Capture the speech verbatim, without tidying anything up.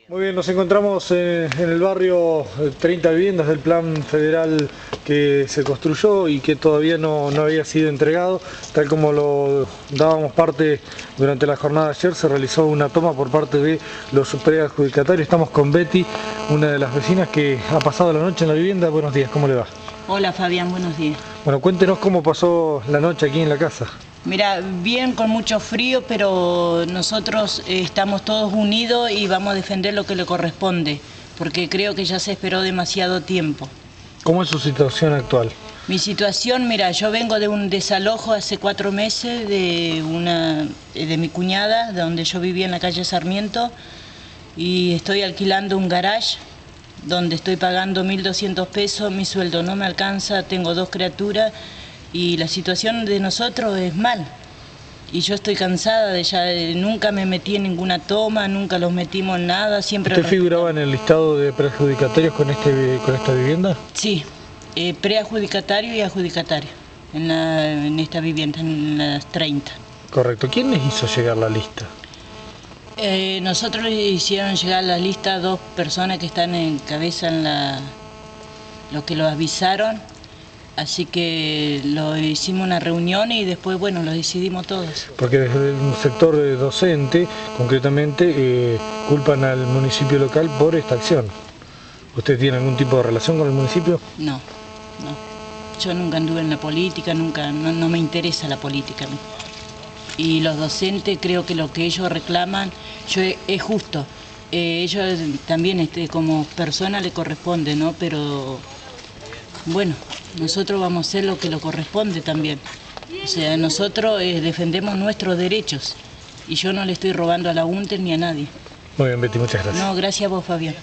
Muy bien, nos encontramos en, en el barrio treinta viviendas del plan federal que se construyó y que todavía no, no había sido entregado. Tal como lo dábamos parte durante la jornada de ayer, se realizó una toma por parte de los preadjudicatarios. Estamos con Betty, una de las vecinas que ha pasado la noche en la vivienda. Buenos días, ¿cómo le va? Hola Fabián, buenos días. Bueno, cuéntenos cómo pasó la noche aquí en la casa. Mira, bien, con mucho frío, pero nosotros eh, estamos todos unidos y vamos a defender lo que le corresponde, porque creo que ya se esperó demasiado tiempo. ¿Cómo es su situación actual? Mi situación, mira, yo vengo de un desalojo hace cuatro meses de, una, de mi cuñada, de donde yo vivía en la calle Sarmiento, y estoy alquilando un garage donde estoy pagando mil doscientos pesos, mi sueldo no me alcanza, tengo dos criaturas, y la situación de nosotros es mal. Y yo estoy cansada de ya, de, nunca me metí en ninguna toma, nunca los metimos en nada, siempre... ¿Usted figuraba en el listado de preadjudicatarios con, este, con esta vivienda? Sí, eh, preadjudicatario y adjudicatario, en, la, en esta vivienda, en las treinta. Correcto. ¿Quién les hizo llegar la lista? Eh, nosotros le hicieron llegar la lista a dos personas que están en cabeza en la... los que lo avisaron. Así que lo hicimos una reunión y después, bueno, lo decidimos todos. Porque desde el sector docente, concretamente, eh, culpan al municipio local por esta acción. ¿Usted tiene algún tipo de relación con el municipio? No, no. Yo nunca anduve en la política, nunca, no, no me interesa la política. Y los docentes, creo que lo que ellos reclaman yo, es justo. Eh, ellos también, este, como persona, le corresponde, ¿no? Pero... bueno, nosotros vamos a hacer lo que le corresponde también. O sea, nosotros eh, defendemos nuestros derechos y yo no le estoy robando a la UNTER ni a nadie. Muy bien, Betty, muchas gracias. No, gracias a vos, Fabián.